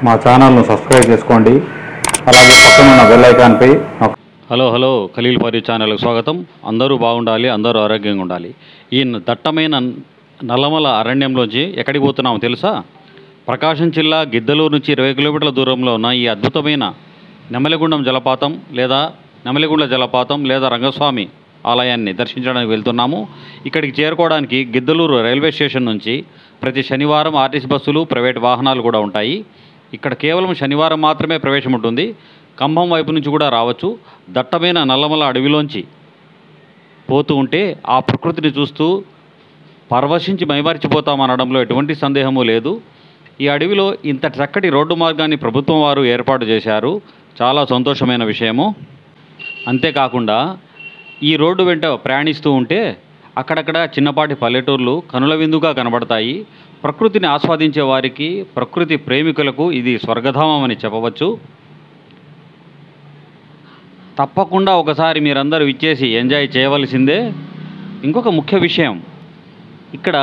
మా ఛానల్ను సబ్స్క్రైబ్ చేసుకోండి. అలాగే పక్కన ఉన్న బెల్ ఐకాన్పై హలో ఖలీల్ ఫర్ యూ ఛానల్కి స్వాగతం. అందరూ బాగుండాలి, అందరూ ఆరోగ్యంగా ఉండాలి. ఈ దట్టమైన నల్లమల అరణ్యంలోంచి ఎక్కడికి పోతున్నామో తెలుసా? ప్రకాశం జిల్లా గిద్దలూరు నుంచి 20 కిలోమీటర్ల దూరంలో ఉన్న ఈ అద్భుతమైన నెమలిగుండం జలపాతం లేదా నెమలిగుండ జలపాతం లేదా రంగస్వామి ఆలయాన్ని దర్శించడానికి వెళ్తున్నాము. ఇక్కడికి చేరుకోవడానికి గిద్దలూరు రైల్వే స్టేషన్ నుంచి ప్రతి శనివారం ఆర్టీసీ బస్సులు, ప్రైవేట్ వాహనాలు కూడా ఉంటాయి. ఇక్కడ కేవలం శనివారం మాత్రమే ప్రవేశం ఉంటుంది. కంభం వైపు నుంచి కూడా రావచ్చు. దట్టమైన నల్లమల అడవిలోంచి పోతూ ఉంటే ఆ ప్రకృతిని చూస్తూ పరవశించి మైమరిచిపోతామనడంలో ఎటువంటి సందేహము లేదు. ఈ అడవిలో ఇంత చక్కటి రోడ్డు మార్గాన్ని ప్రభుత్వం వారు ఏర్పాటు చేశారు. చాలా సంతోషమైన విషయము. అంతేకాకుండా ఈ రోడ్డు వెంట ప్రయాణిస్తూ ఉంటే అక్కడక్కడ చిన్నపాటి పల్లెటూర్లు కనుల విందుగా కనబడతాయి. ప్రకృతిని ఆస్వాదించే వారికి, ప్రకృతి ప్రేమికులకు ఇది స్వర్గధామం అని చెప్పవచ్చు. తప్పకుండా ఒకసారి మీరందరూ ఇచ్చేసి ఎంజాయ్ చేయవలసిందే. ఇంకొక ముఖ్య విషయం, ఇక్కడ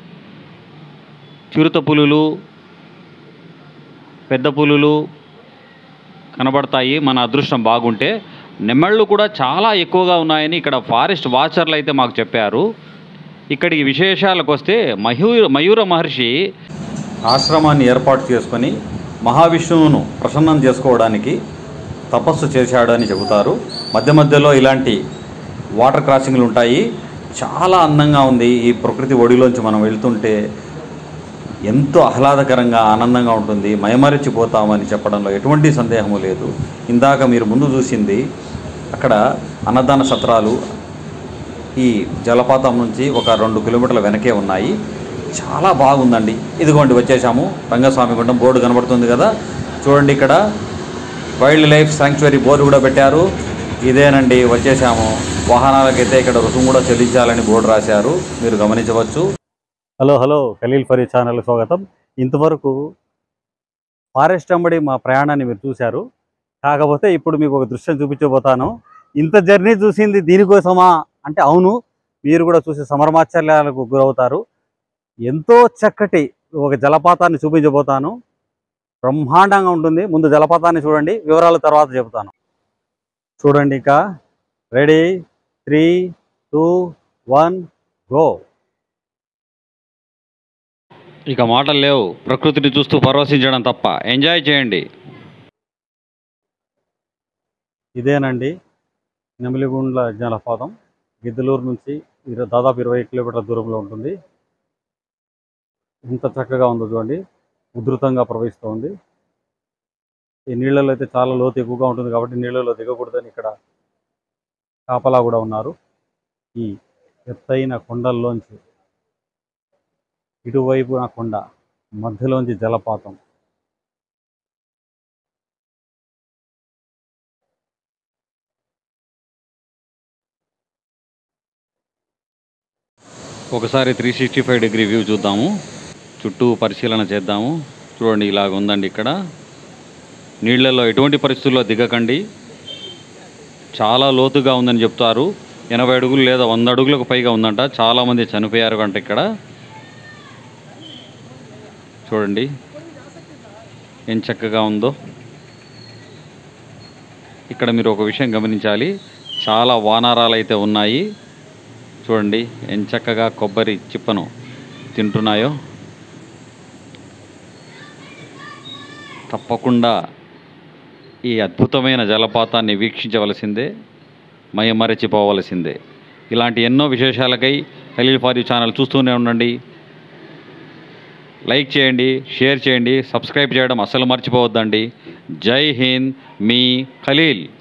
చిరుత పులులు, పెద్ద పులులు కనబడతాయి మన అదృష్టం బాగుంటే. నెమళ్ళు కూడా చాలా ఎక్కువగా ఉన్నాయని ఇక్కడ ఫారెస్ట్ వాచర్లు అయితే మాకు చెప్పారు. ఇక్కడికి విశేషాలకు వస్తే మయూర మహర్షి ఆశ్రమాన్ని ఏర్పాటు చేసుకొని మహావిష్ణువును ప్రసన్నం చేసుకోవడానికి తపస్సు చేశాడని చెబుతారు. మధ్య మధ్యలో ఇలాంటి వాటర్ క్రాసింగ్లు ఉంటాయి. చాలా అందంగా ఉంది. ఈ ప్రకృతి ఒడిలోంచి మనం వెళ్తుంటే ఎంతో ఆహ్లాదకరంగా, ఆనందంగా ఉంటుంది. మైమరిచిపోతామని చెప్పడంలో ఎటువంటి సందేహము లేదు. ఇందాక మీరు ముందు చూసింది అక్కడ అన్నదాన సత్రాలు ఈ జలపాతం నుంచి ఒక 2 కిలోమీటర్ల వెనకే ఉన్నాయి. చాలా బాగుందండి. ఇదిగోండి వచ్చేసాము. రంగస్వామి గుండం బోర్డు కనబడుతుంది కదా, చూడండి. ఇక్కడ వైల్డ్ లైఫ్ శాంక్చురీ బోర్డు కూడా పెట్టారు. ఇదేనండి, వచ్చేసాము. వాహనాలకైతే ఇక్కడ రుసుము కూడా చెల్లించాలని బోర్డు రాశారు, మీరు గమనించవచ్చు. హలో ఖలీల్ ఫర్ యూ ఛానల్కి స్వాగతం. ఇంతవరకు ఫారెస్ట్ అంబడి మా ప్రయాణాన్ని మీరు చూశారు. కాకపోతే ఇప్పుడు మీకు ఒక దృశ్యం చూపించబోతాను. ఇంత జర్నీ చూసింది దీనికోసమా అంటే అవును, మీరు కూడా చూసి సమరమాచర్యాలకు గురవుతారు. ఎంతో చక్కటి ఒక జలపాతాన్ని చూపించబోతాను. బ్రహ్మాండంగా ఉంటుంది. ముందు జలపాతాన్ని చూడండి, వివరాలు తర్వాత చెబుతాను. చూడండి. ఇక రెడీ, 3, 2, 1 గో. ఇక మాటలు లేవు. ప్రకృతిని చూస్తూ పరవశించడం తప్ప. ఎంజాయ్ చేయండి. ఇదేనండి నెమలిగుండ్ల జలపాతం. గిద్దలూరు నుంచి దాదాపు 20 కిలోమీటర్ల దూరంలో ఉంటుంది. ఇంత చక్కగా ఉందో చూడండి. ఉధృతంగా ప్రవహిస్తూ ఉంది. ఈ నీళ్ళలో అయితే చాలా లోతు ఎక్కువగా ఉంటుంది కాబట్టి నీళ్ళలో దిగకూడదని ఇక్కడ కాపలా కూడా ఉన్నారు. ఈ ఎత్తైన కొండల్లోంచి ఇటువైపున కొండ, మధ్యలోంచి జలపాతం. ఒకసారి 365 డిగ్రీ వ్యూ చూద్దాము. చుట్టూ పరిశీలన చేద్దాము. చూడండి, ఇలాగ ఉందండి. ఇక్కడ నీళ్లలో ఎటువంటి పరిస్థితుల్లో దిగకండి. చాలా లోతుగా ఉందని చెప్తారు. 80 అడుగులు లేదా 100 అడుగులకు పైగా ఉందంట. చాలామంది చనిపోయారు కంట. ఇక్కడ చూడండి ఏం చక్కగా ఉందో. ఇక్కడ మీరు ఒక విషయం గమనించాలి. చాలా వానరాలు అయితే ఉన్నాయి. చూడండి ఏం చక్కగా కొబ్బరి చిప్పను తింటున్నాయో. తప్పకుండా ఈ అద్భుతమైన జలపాతాన్ని వీక్షించవలసిందే, మైమరచిపోవలసిందే. ఇలాంటి ఎన్నో విశేషాలకై ఖలీల్ ఫర్ యూ ఛానల్ చూస్తూనే ఉండండి. లైక్ చేయండి, షేర్ చేయండి, సబ్స్క్రైబ్ చేయడం అస్సలు మర్చిపోవద్దండి. జై హింద్, మీ ఖలీల్.